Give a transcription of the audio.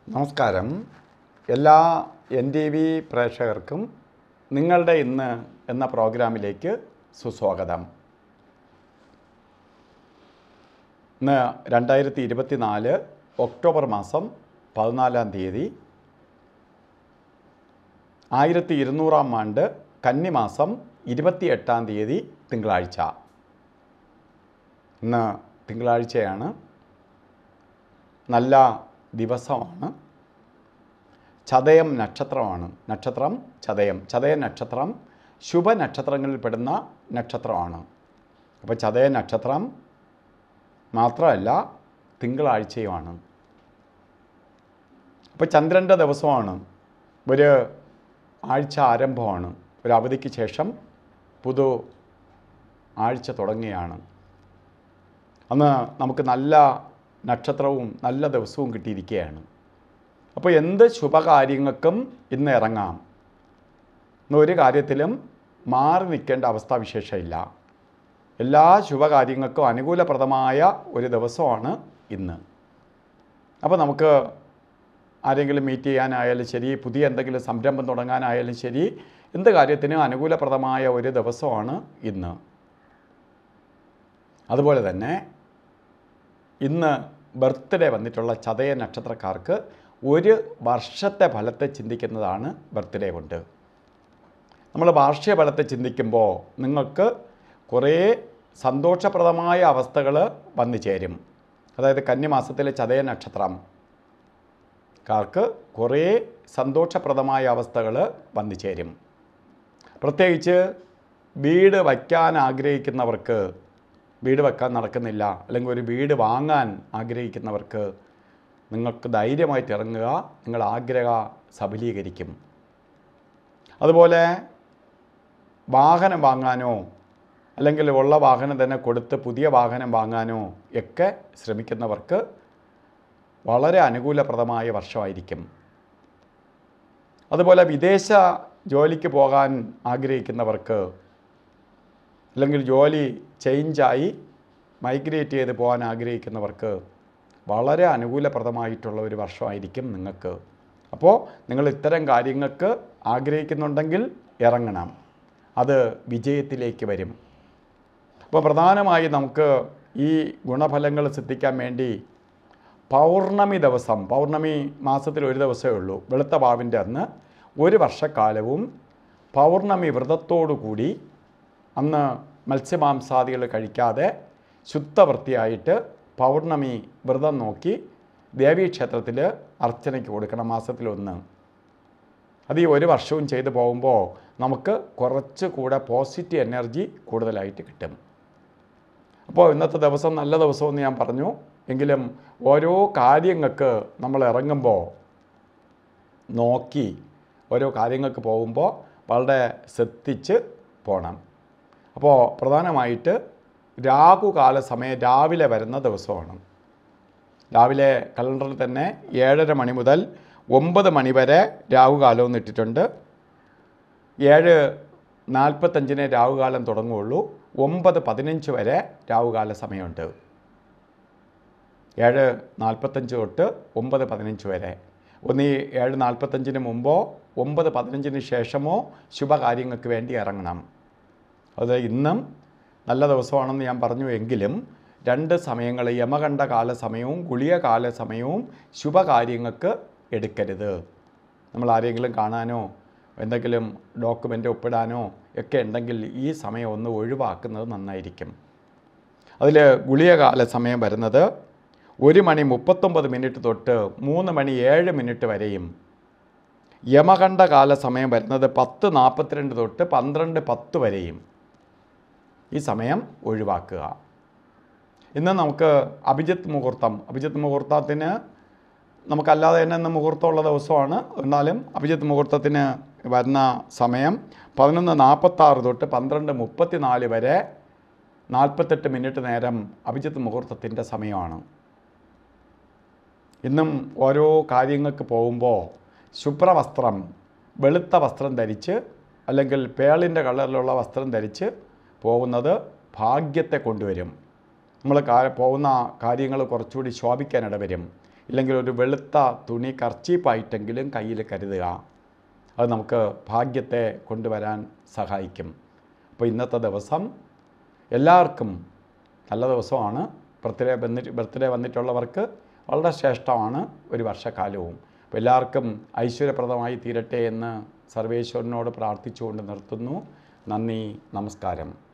നമസ്കാരം. എല്ലാ NTV പ്രേക്ഷകർക്കും നിങ്ങളുടെ ഇന്ന് എന്ന പ്രോഗ്രാമിലേക്ക് സുസ്വാഗതം. ഇന്ന് 2024 ഒക്ടോബർ മാസം 14-ാം തീയതി 1200-ാം ആണ്ട് കന്നിമാസം 28-ാം തീയതി തിങ്കളാഴ്ച. ഇന്ന് തിങ്കളാഴ്ചയാണ്. നല്ല ദിവസമാണ്. ചതയം നക്ഷത്രമാണ്. നക്ഷത്രം ചതയം. ചതയ നക്ഷത്രം ശുഭനക്ഷത്രങ്ങളിൽ പെടുന്ന നക്ഷത്രമാണ്. അപ്പോൾ ചതയ നക്ഷത്രം മാത്രമല്ല തിങ്കളാഴ്ചയുമാണ്. അപ്പോൾ ചന്ദ്രൻ്റെ ദിവസമാണ്. ഒരു ആഴ്ച ആരംഭമാണ്. ഒരു അവധിക്ക് ശേഷം പുതു ആഴ്ച തുടങ്ങുകയാണ്. അന്ന് നമുക്ക് നല്ല നക്ഷത്രവും നല്ല ദിവസവും കിട്ടിയിരിക്കുകയാണ്. അപ്പോൾ എന്ത് ശുഭകാര്യങ്ങൾക്കും ഇന്ന് ഇറങ്ങാം. ഒരു കാര്യത്തിലും മാറി നിൽക്കേണ്ട അവസ്ഥാവിശേഷമില്ല. എല്ലാ ശുഭകാര്യങ്ങൾക്കും അനുകൂലപ്രദമായ ഒരു ദിവസമാണ് ഇന്ന്. അപ്പോൾ നമുക്ക് ആരെങ്കിലും മീറ്റ് ചെയ്യാനായാലും ശരി, പുതിയ എന്തെങ്കിലും സംരംഭം തുടങ്ങാനായാലും ശരി, എന്ത് കാര്യത്തിനും അനുകൂലപ്രദമായ ഒരു ദിവസമാണ് ഇന്ന്. അതുപോലെ തന്നെ ഇന്ന് ബർത്ത്ഡേ വന്നിട്ടുള്ള ചതയ നക്ഷത്രക്കാർക്ക് ഒരു വർഷത്തെ ഫലത്തെ ചിന്തിക്കുന്നതാണ് ബർത്ത്ഡേ കൊണ്ട്. നമ്മൾ വാർഷിക ഫലത്തെ ചിന്തിക്കുമ്പോൾ നിങ്ങൾക്ക് കുറേ സന്തോഷപ്രദമായ അവസ്ഥകൾ വന്നു ചേരും. അതായത് കന്നിമാസത്തിലെ ചതയ നക്ഷത്രക്കാർക്ക് കുറേ സന്തോഷപ്രദമായ അവസ്ഥകൾ വന്നു ചേരും. പ്രത്യേകിച്ച് വീട് വയ്ക്കാൻ ആഗ്രഹിക്കുന്നവർക്ക്, വീട് വെക്കാൻ നടക്കുന്നില്ല, അല്ലെങ്കിൽ ഒരു വീട് വാങ്ങാൻ ആഗ്രഹിക്കുന്നവർക്ക് നിങ്ങൾക്ക് ധൈര്യമായിട്ട് ഇറങ്ങുക. നിങ്ങൾ ആഗ്രഹം സഫലീകരിക്കും. അതുപോലെ വാഹനം വാങ്ങാനോ അല്ലെങ്കിൽ ഉള്ള വാഹനം തന്നെ കൊടുത്ത് പുതിയ വാഹനം വാങ്ങാനോ ഒക്കെ ശ്രമിക്കുന്നവർക്ക് വളരെ അനുകൂലപ്രദമായ വർഷമായിരിക്കും. അതുപോലെ വിദേശ ജോലിക്ക് പോകാൻ ആഗ്രഹിക്കുന്നവർക്ക്, അല്ലെങ്കിൽ ജോലി ചേഞ്ചായി മൈഗ്രേറ്റ് ചെയ്ത് പോകാൻ ആഗ്രഹിക്കുന്നവർക്ക് വളരെ അനുകൂലപ്രദമായിട്ടുള്ള ഒരു വർഷമായിരിക്കും നിങ്ങൾക്ക്. അപ്പോൾ നിങ്ങൾ ഇത്തരം കാര്യങ്ങൾക്ക് ആഗ്രഹിക്കുന്നുണ്ടെങ്കിൽ ഇറങ്ങണം. അത് വിജയത്തിലേക്ക് വരും. അപ്പോൾ പ്രധാനമായി നമുക്ക് ഈ ഗുണഫലങ്ങൾ സിദ്ധിക്കാൻ വേണ്ടി പൗർണമി ദിവസം, പൗർണമി മാസത്തിൽ ഒരു ദിവസമേ ഉള്ളൂ, വെളുത്ത വാവിൻ്റെ അന്ന് ഒരു വർഷക്കാലവും പൗർണമി വ്രതത്തോടു കൂടി അന്ന് മത്സ്യമാംസാദികൾ കഴിക്കാതെ ശുദ്ധവൃത്തിയായിട്ട് പൗർണമി വ്രതം നോക്കി ദേവീക്ഷേത്രത്തിൽ അർച്ചനയ്ക്ക് കൊടുക്കണം. മാസത്തിലൊന്ന്. അത് ഈ ഒരു വർഷവും ചെയ്തു പോകുമ്പോൾ നമുക്ക് കുറച്ചുകൂടെ പോസിറ്റീവ് എനർജി കൂടുതലായിട്ട് കിട്ടും. അപ്പോൾ ഇന്നത്തെ ദിവസം നല്ല ദിവസമെന്ന് ഞാൻ പറഞ്ഞു. എങ്കിലും ഓരോ കാര്യങ്ങൾക്ക് നമ്മൾ ഇറങ്ങുമ്പോൾ നോക്കി ഓരോ കാര്യങ്ങൾക്ക് പോകുമ്പോൾ വളരെ ശ്രദ്ധിച്ച് പോകണം. അപ്പോൾ പ്രധാനമായിട്ട് രാഹുകാല സമയം രാവിലെ വരുന്ന ദിവസമാണ്. രാവിലെ കലണ്ടറിൽ തന്നെ 7:30 മണി മുതൽ 9 മണി വരെ രാഹുകാലം ഇട്ടിട്ടുണ്ട്. 7:45 രാഹുകാലം തുടങ്ങുകയുള്ളൂ. 9:15 വരെ രാഹുകാല സമയമുണ്ട്. 7:45 തൊട്ട് 9:15 വരെ. ഒന്ന് 7:45 മുമ്പോ 9:15 ശേഷമോ ശുഭകാര്യങ്ങൾക്ക് വേണ്ടി ഇറങ്ങണം. അത് ഇന്നും നല്ല ദിവസമാണെന്ന് ഞാൻ പറഞ്ഞു. എങ്കിലും രണ്ട് സമയങ്ങൾ, യമകണ്ഠ കാല സമയവും ഗുളിക കാല സമയവും ശുഭകാര്യങ്ങൾക്ക് എടുക്കരുത്. നമ്മൾ ആരെങ്കിലും കാണാനോ എന്തെങ്കിലും ഡോക്യുമെൻ്റ് ഒപ്പിടാനോ ഒക്കെ ഉണ്ടെങ്കിൽ ഈ സമയം ഒന്ന് ഒഴിവാക്കുന്നത് നന്നായിരിക്കും. അതിൽ ഗുളിക കാല സമയം വരുന്നത് 1:39 തൊട്ട് 3:07 വരെയും, യമകണ്ഠ കാല സമയം വരുന്നത് 10:42 തൊട്ട് 12:10 വരെയും. ഈ സമയം ഒഴിവാക്കുക. ഇന്ന് നമുക്ക് അഭിജിത്ത് മുഹൂർത്തം, അഭിജിത്ത് മുഹൂർത്തത്തിന് നമുക്കല്ലാതെ തന്നെ ഇന്ന് മുഹൂർത്തമുള്ള ദിവസമാണ്. എന്നാലും അഭിജിത്ത് മുഹൂർത്തത്തിന് വരുന്ന സമയം 11:46 തൊട്ട് 12:34 വരെ 48 മിനിറ്റ് നേരം അഭിജിത്ത് മുഹൂർത്തത്തിൻ്റെ സമയമാണ്. ഇന്നും ഓരോ കാര്യങ്ങൾക്ക് പോകുമ്പോൾ ശുഭ്രവസ്ത്രം, വെളുത്ത വസ്ത്രം ധരിച്ച് അല്ലെങ്കിൽ പേളിൻ്റെ കളറിലുള്ള വസ്ത്രം ധരിച്ച് പോകുന്നത് ഭാഗ്യത്തെ കൊണ്ടുവരും. നമ്മൾ പോകുന്ന കാര്യങ്ങൾ കുറച്ചുകൂടി ശോഭിക്കാനിട വരും. ഇല്ലെങ്കിൽ ഒരു വെളുത്ത തുണി കർച്ചീപ്പായിട്ടെങ്കിലും കയ്യിൽ കരുതുക. അത് നമുക്ക് ഭാഗ്യത്തെ കൊണ്ടുവരാൻ സഹായിക്കും. അപ്പോൾ ഇന്നത്തെ ദിവസം എല്ലാവർക്കും നല്ല ദിവസമാണ്. ബർത്ത്ഡേ വന്നിട്ടുള്ളവർക്ക് വളരെ ശ്രേഷ്ഠമാണ് ഒരു വർഷക്കാലവും. അപ്പോൾ എല്ലാവർക്കും ഐശ്വര്യപ്രദമായി തീരട്ടെ എന്ന് സർവേശ്വരനോട് പ്രാർത്ഥിച്ചുകൊണ്ട് നിർത്തുന്നു. നന്ദി, നമസ്കാരം.